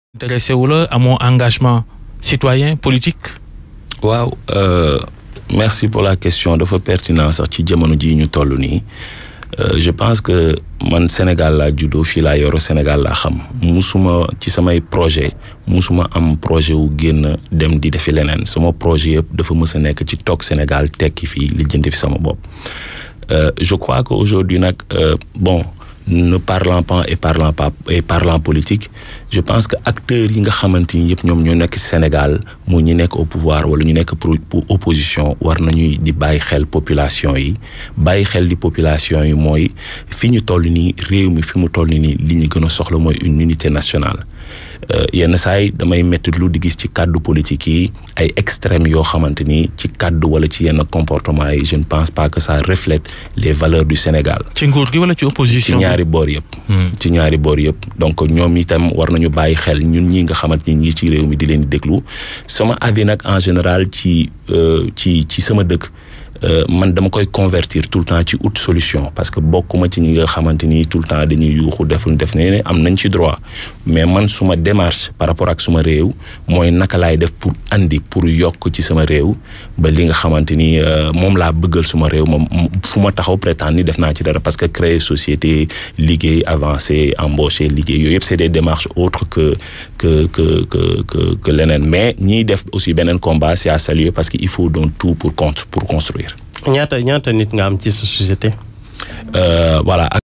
intéressé wu la amoo engagement citoyen politique. waaw merci pour la question dafa pertinent sax ci jamono ji ñu toll nii je pense que man Sénégal laa juddoo fii laa yoro Sénégal laa xam musuma ci samay projet musuma am projet wu génn dem di defi leneen sama projet yëpp dafa mës a nekk ci toog Sénégal tekki fii lijjanti fi sama bopp je crois que aujourd'hui nag bon ne parlant pas et parlant politique je pense que acteurs yi nga xamante ni yëpp ñoom ñoo nekk ci Sénégal mu ñu nekk au pouvoir wala ñu nekk pour opposition war nañuy di bàyyi xel population yi bàyyi xel di population yi mooy fi ñu toll nii réew mi fi mu toll nii li ñu gën a soxla mooy une unité nationale yenn saa yi damay métti lu di gis ci kàddu politique yi ay extrêmes yoo xamante ni ci kàddu wala ci yenn comportement yi je ne pense pas que ça reflète les valeurs du Sénégal. ci nguur gi wala ci opposition ci ñaari boor yëpp. ci ñaari boor yëpp donc ñoom itam war nañu bàyyi xel ñun ñi nga xamante ni ñii ci réew mi di leen di déglu sama avis nag en général ci sama dëkk. man dama koy convertir tout le temps ci autre solution parce que bokkuma ci ñi nga xamante ni tout le temps dañuy yuuxu def ne am nañ ci droit mais man suma démarche par rapport ak suma réew mooy naka laay def pour yokk ci sama réew ba li nga xamante ni moom laa bëggal suma réew moom fu ma taxaw prétendre ni def naa ci dara parce que créer société liggéey avancer embaucher liggéey yooyu yëpp c'est des démarches autres que leneen mais ñiy def aussi beneen combat c'est à saluer parce que il faut donc tout pour construire. ñaata nit nga am ci sa société. Voilà.